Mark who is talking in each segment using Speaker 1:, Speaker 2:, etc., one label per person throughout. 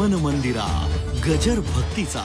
Speaker 1: मन मंदिरा गजर भक्तीचा।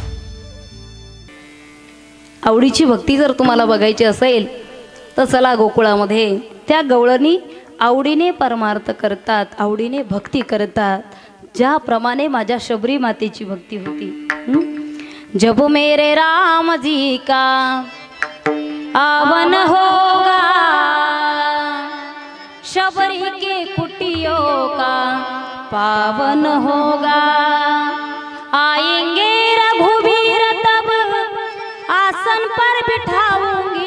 Speaker 2: आवडीची भक्ती जर तुम्हाला बघायची असेल तर चला गोकुळामध्ये। त्या गवळणी आवडीने परमार्थ करतात, आवडीने भक्ती करतात, ज्याप्रमाणे माझ्या शबरी मातेची भक्ती होती। जब मेरे राम जी का आवन होगा, शबरी के कुटियों का पावन होगा। आएंगे रघुवीर तब आसन पर बिठाऊंगी,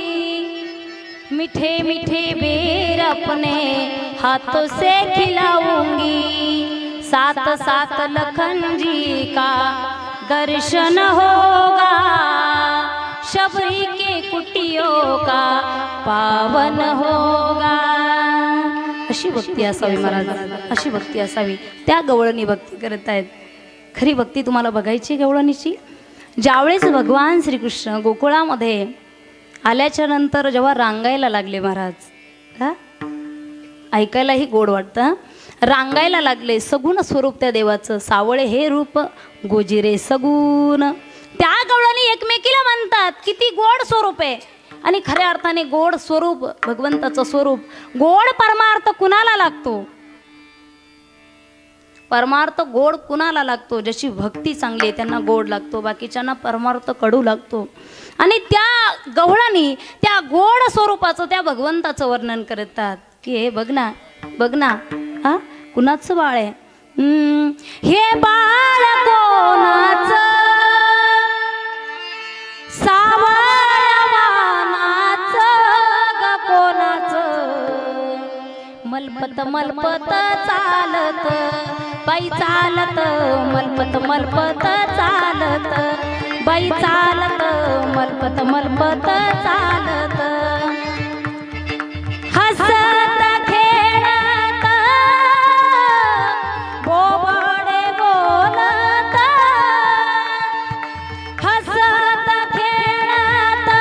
Speaker 2: मीठे मीठे बेर अपने हाथों से खिलाऊंगी। साथ साथ लखन जी का दर्शन होगा, शबरी के कुटियों का पावन होगा। अशी भक्ती असावी महाराज, अशी भक्ती असावी। त्या गवळणी भक्ती करत आहेत। खरी भक्ती तुम्हाला बघायची गवळणीची। ज्यावेळेस भगवान श्रीकृष्ण गोकुळामध्ये आल्याच्या नंतर जेव्हा रांगायला लागले महाराज, ऐकायलाही गोड वाटतं, रांगायला लागले। सगुण स्वरूप त्या देवाचं, सावळे हे रूप गोजिरे सगुण। त्या गवळणी एकमेकीला म्हणतात किती गोड स्वरूप आहे। आणि खऱ्या अर्थाने गोड स्वरूप भगवंताचं स्वरूप। गोड परमार्थ कुणाला लागतो? परमार्थ गोड कुणाला लागतो? ज्याची भक्ती चांगली आहे त्यांना गोड लागतो, बाकीच्यांना परमार्थ कडू लागतो। आणि त्या गवळणी त्या गोड स्वरूपाचं, त्या भगवंताचं वर्णन करतात की हे बघ ना, बघ ना, हा कुणाचं बाळ आहे? हे बाळ कोणाचं? मलपत मलपत चालत बाई चालत, मलपत मलपत चालत बाई चालत, मलपत मलपत चालत। हसत खेळत बोबडे बोलत, हसत खेळत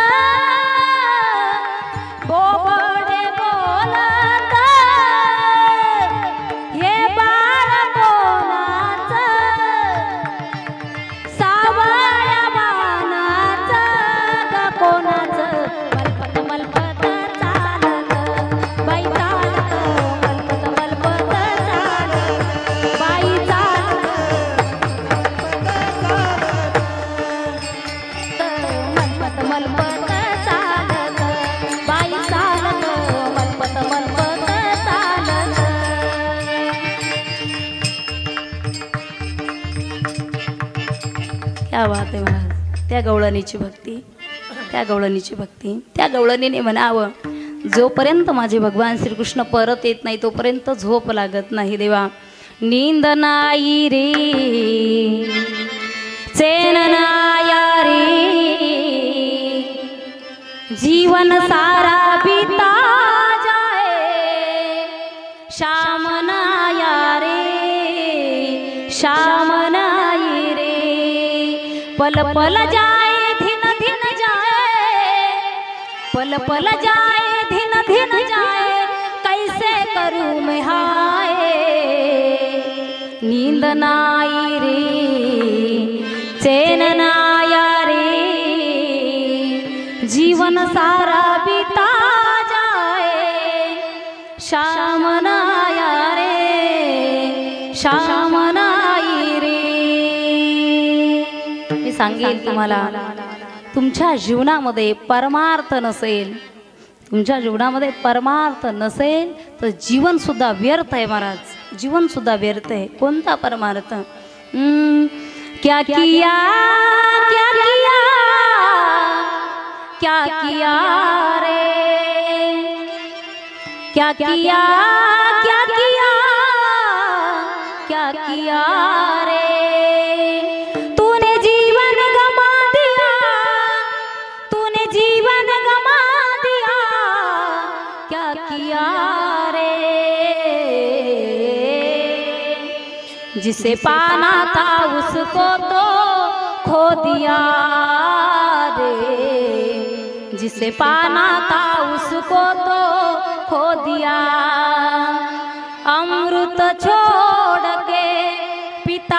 Speaker 2: बोबडे बोलत। हे बाळ कोणाचं? सावळ्या बाणाचं ग कोणाचं? मलपत मलपत चालत बाई चालत, मलपत मलपत चालत बाई चालत, मलपत मलपत चालत बाई चालत, मलपत मलपत चालत। क्या बात आहे महाराज। त्या गवळणीची भक्ती, त्या गवळणीची भक्ती। त्या गवळणीने म्हणावं, जोपर्यंत माझे भगवान श्रीकृष्ण परत येत नाही तोपर्यंत झोप लागत नाही देवा। नींद नाही रे, चैन नाया रे, जीवन सारा बीता जाए, शाम नाया रे, शाम नाई रे। पल पल जाए धिन धिन जाए, पल पल जाए धिन धिन जाए, कैसे करूँ मैं हाय। नींद नाई रे, चैन नाया रे, जीवन सारा बीता जाए, शाम नाया रे, शाम नाई रे। मी सांगेल तुम्हाला, तुमच्या जीवनामध्ये परमार्थ नसेल, तुमच्या जीवनामध्ये परमार्थ नसेल तर जीवन सुद्धा व्यर्थ आहे महाराज, जीवन सुद्धा व्यर्थ आहे। कोणता परमार्थ? क्या किया, क्या किया, क्या किया रे, क्या किया, क्या किया, क्या किया रे। तूने जीवन गमा दिया, तूने जीवन गमा दिया, क्या किया रे। जिसे पाना था उसको तो खो दिया रे, जिसे पाना था उसको तो खो दिया। अमृत छोड़ के पिता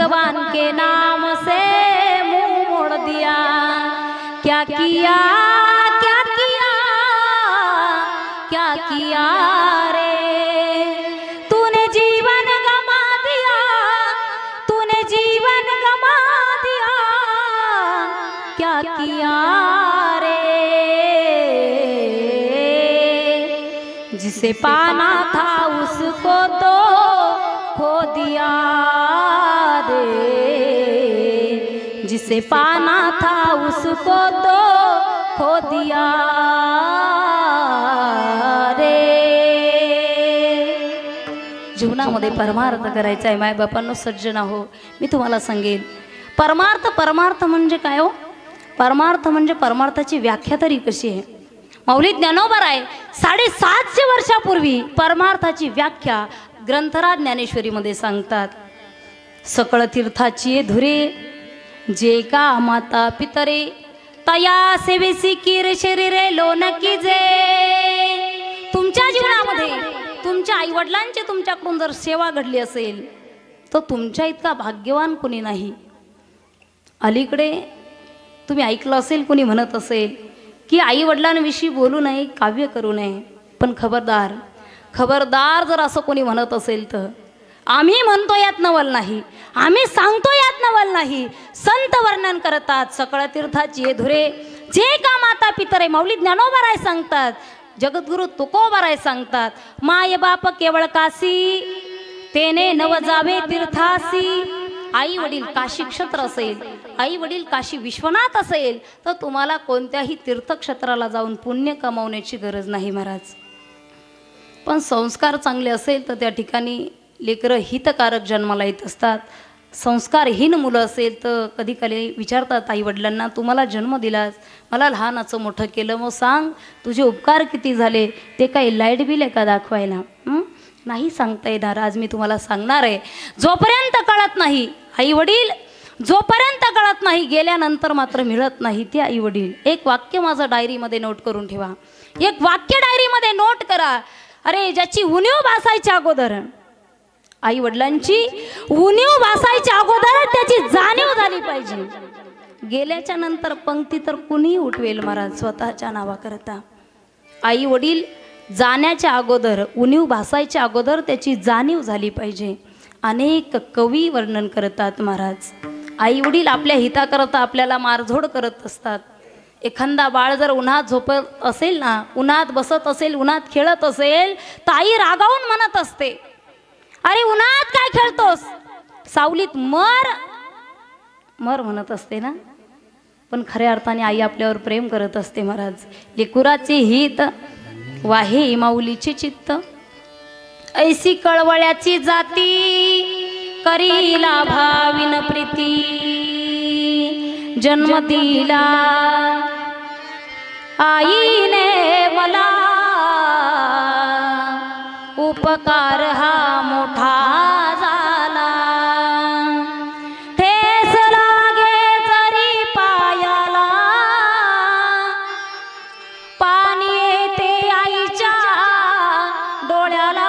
Speaker 2: भगवान के नाम से मुंह मोड़ दिया। क्या किया क्या किया क्या किया रे, तूने जीवन गमा दिया, तूने जीवन गमा दिया, क्या किया रे। जिसे पाना था उसको तो खो दिया रे, जिसे पाना था उसको तो खो दिया रे। जीवनामध्ये परमार्थ करायचा आहे मायबापांनो, सज्जन हो, मी तुम्हाला सांगेन परमार्थ म्हणजे काय हो? परमार्थ म्हणजे परमार्थाची व्याख्या तरी कशी आहे? माऊली ज्ञानोबाराय 750 वर्षापूर्वी परमार्थाची व्याख्या ग्रंथराज ज्ञानेश्वरीमध्ये सांगतात। सकळ तीर्थाची धुरे जे का माता पितरे, तया सेवेसी कीर शरीरे लोणकी जे। तुमच्या जीवनामध्ये तुमच्या आईवडिलांची तुमच्याकडून जर सेवा घडली असेल तर तुमच्या इतका भाग्यवान कोणी नाही। अलीकडे तुम्ही ऐकलं असेल, कोणी म्हणत असेल की आई वडिलांविषयी बोलू नये, काव्य करू नये, पण खबरदार खबरदार जर असं कोणी म्हणत असेल तर आम्ही म्हणतो यात नवल नाही, आम्ही सांगतो यात नवल नाही। संत वर्णन करतात सकळ तीर्थाची धुरे जे का माता पितरे, माऊली ज्ञानोबाराय सांगतात, जगद्गुरु तुकोबाराय सांगतात, माय बाप केवळ काशी तेने नव जावे तीर्थासी। आई वडील काशी क्षेत्र असेल, आई वडील काशी विश्वनाथ असेल तर तुम्हाला कोणत्याही तीर्थक्षेत्राला जाऊन पुण्य कमावण्याची गरज नाही महाराज। पण संस्कार चांगले असेल तर त्या ठिकाणी लेकरं हितकारक जन्माला येत असतात। संस्कारहीन मुलं असेल तर कधी कधी विचारतात आई वडिलांना, तुम्हाला जन्म दिलास, मला लहानाचं मोठं केलं, मग सांग तुझे उपकार किती झाले, ते काही लाईट बिल आहे का दाखवायला? नाही सांगता येणार। आज मी तुम्हाला सांगणार आहे, जोपर्यंत कळत नाही आई वडील, जोपर्यंत कळत नाही गेल्यानंतर मात्र मिळत नाही ते आई वडील। एक वाक्य माझं डायरीमध्ये नोट करून ठेवा, एक वाक्य डायरीमध्ये नोट करा। अरे ज्याची उणीव भासायच्या अगोदर, आई वडिलांची उणीव भासायच्या अगोदर त्याची जाणीव झाली पाहिजे। गेल्याच्या नंतर पंक्ती तर कुणी उठवेल महाराज स्वतःच्या नावाकरता। आई वडील जाण्याच्या अगोदर, उणीव भासायच्या अगोदर त्याची जाणीव झाली पाहिजे। अनेक कवी वर्णन करतात महाराज, आई वडील आपल्या हिताकरता आपल्याला मारझोड करत असतात। एखादा बाळ जर उन्हात झोपत असेल ना, उन्हात बसत असेल, उन्हात खेळत असेल तर आई रागावून म्हणत असते, अरे उन्हात काय खेळतोस, सावलीत मर मर म्हणत असते ना। पण खऱ्या अर्थाने आई आपल्यावर प्रेम करत असते महाराज। लेकुराचे हित वाहे माऊलीचे चित्त, ऐसी कळवळ्याची जाती करीला भाविन प्रीती। जन्म दिला आईने मला, उपकार हा मोठा झाला। ठेस लागे जरी पायाला, पाणी येते आईच्या डोळ्याला।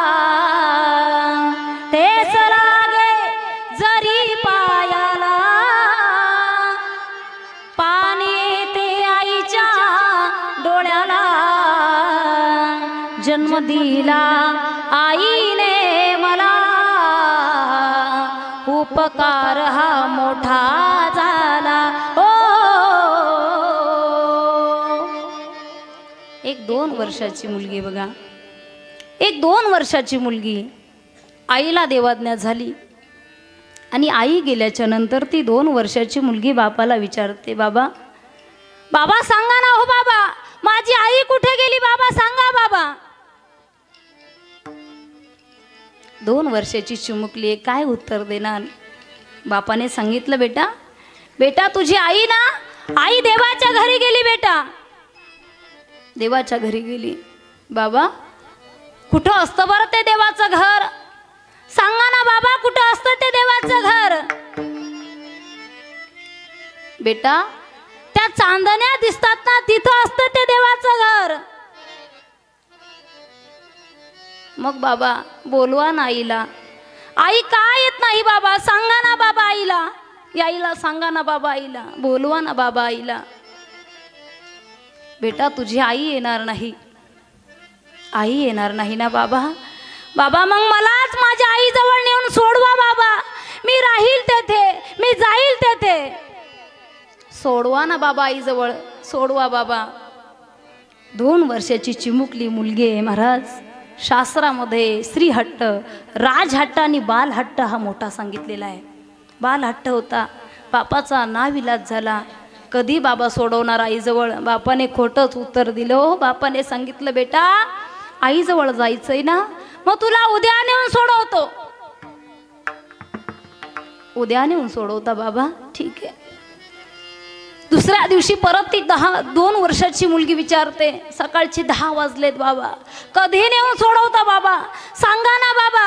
Speaker 2: ठेस लागे जरी पायाला, पाणी येते आईच्या डोळ्याला। जन्म दिला आईने मला, उपकार हा मोठा झाला। ओ एक 2 वर्षाची मुलगी बघा, एक 2 वर्षाची मुलगी आईला देवाज्ञा झाली आणि आई गेल्याच्या नंतर ती 2 वर्षाची मुलगी बापाला विचारते, बाबा बाबा सांगा ना, हो बाबा माझी आई कुठे गेली, बाबा सांगा बाबा। 2 वर्षाची चिमुकली काय उत्तर देणार? बापाने सांगितलं, बेटा बेटा तुझी आई ना, आई देवाच्या घरी गेली बेटा, देवाच्या घरी गेली। बाबा कुठं असतं बरं ते देवाचं घर, सांगा ना बाबा कुठं असतं ते देवाचं घर? बेटा त्या चांदण्या दिसतात ना, तिथं असतं ते देवाचं घर। मग बाबा बोलवा ना आईला, आई का येत नाही बाबा? सांगा ना बाबा आईला, याईला सांगा ना बाबा आईला, बोलवा ना बाबा आईला. बेटा तुझी आई येणार नाही, आई येणार नाही ना बाबा. बाबा मग मलाच माझ्या आईजवळ नेऊन सोडवा बाबा, मी राहील तेथे, मी जाईल तेथे. सोडवा ना बाबा आईजवळ, सोडवा बाबा. 2 वर्षाची चिमुकली मुलगी आहे महाराज. शास्त्रामध्ये स्त्रीहट्ट, राजहट्ट आणि बालहट्ट हा मोठा सांगितलेला आहे. बालहट्ट होता, बापाचा नाविलाज झाला. कधी बाबा सोडवणार आईजवळ? बापाने खोटंच उत्तर दिलं हो. बापाने सांगितलं बेटा आईजवळ जायचंय ना, मग तुला उद्या नेऊन सोडवतो. उद्या नेऊन सोडवता बाबा? ठीक आहे. दुसऱ्या दिवशी परत ती 2 वर्षाची मुलगी विचारते, सकाळचे 10 वाजलेत बाबा, कधी नेऊन सोडवता बाबा? सांगा ना बाबा,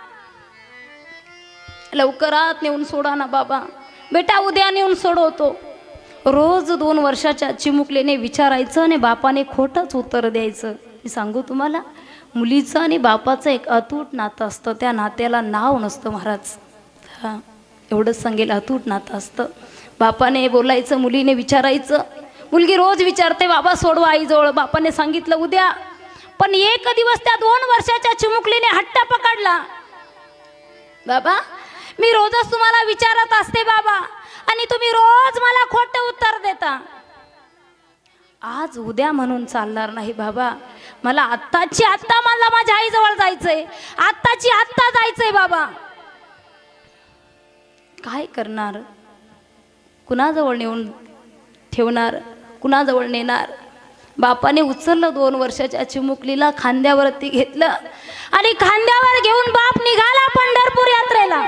Speaker 2: लवकरात नेऊन सोडा ना बाबा. बेटा उद्या नेऊन सोडवतो. रोज 2 वर्षाच्या चिमुकलीने विचारायचं आणि बापाने खोटंच उत्तर द्यायचं. मी सांगू तुम्हाला, मुलीचं आणि बापाचं एक अतूट नातं असतं. त्या नात्याला नाव नसतं महाराज. हां, एवढंच सांगेल, अतूट नातं असतं. बापाने बोलायचं, मुलीने विचारायचं. मुलगी रोज विचारते बाबा सोडवा आईजवळ. बापाने सांगितलं उद्या. पण एक दिवस त्या 2 वर्षाच्या चिमुकलीने हट्ट पकडला. बाबा मी रोजच तुम्हाला विचारत असते बाबा, आणि तुम्ही रोज मला खोटं उत्तर देता. आज उद्या म्हणून चालणार नाही बाबा. मला आत्ताची आत्ता मला माझ्या आईजवळ जायचंय, आत्ताची आत्ता जायचंय बाबा. काय करणार? कुणाजवळ नेऊन ठेवणार? कुणाजवळ नेणार? बापाने उचललं 2 वर्षाच्या चिमुकलीला, खांद्यावरती घेतलं आणि खांद्यावर घेऊन बाप निघाला पंढरपूर यात्रेला.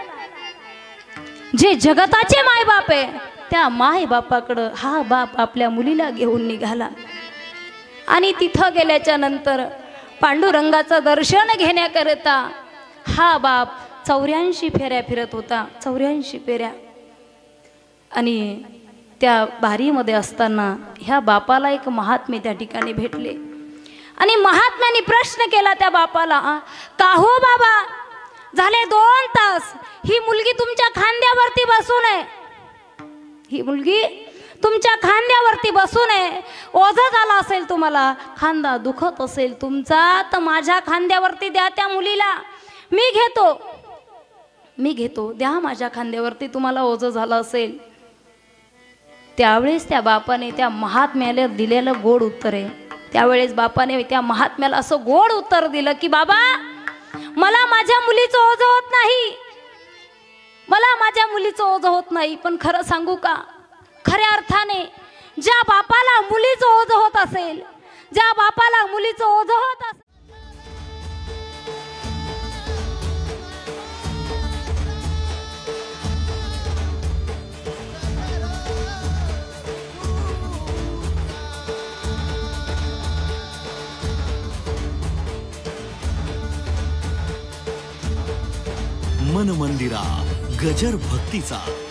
Speaker 2: जे जगताचे माय बाप आहे त्या माय बापाकडं हा बाप आपल्या मुलीला घेऊन निघाला. आणि तिथं गेल्याच्या नंतर पांडुरंगाचं दर्शन घेण्याकरता हा बाप 84 फेऱ्या फिरत होता. 84 फेऱ्या. आणि त्या बारीमध्ये असताना ह्या बापाला एक महात्मे त्या ठिकाणी भेटले. आणि महात्म्याने प्रश्न केला त्या बापाला, का हो बाबा, झाले 2 तास ही मुलगी तुमच्या खांद्यावरती बसून आहे, ही मुलगी तुमच्या खांद्यावरती बसून आहे. ओझं झाला असेल तुम्हाला, खांदा दुखत असेल तुमचा, तर माझ्या खांद्यावरती द्या त्या मुलीला, मी घेतो, द्या माझ्या खांद्यावरती, तुम्हाला ओझं झालं असेल. त्यावेळेस त्या बापाने त्या महात्म्याला दिलेलं गोड उत्तर आहे. त्यावेळेस बापाने त्या महात्म्याला असं गोड उत्तर दिलं की बाबा मला माझ्या मुलीचं ओझं होत नाही, मला माझ्या मुलीचं ओझं होत नाही. पण खरं सांगू का, खऱ्या अर्थाने ज्या बापाला मुलीचं ओझं होत असेल, ज्या बापाला मुलीचं ओझं होत असेल,
Speaker 1: मन मंदिरा गजर भक्तीचा.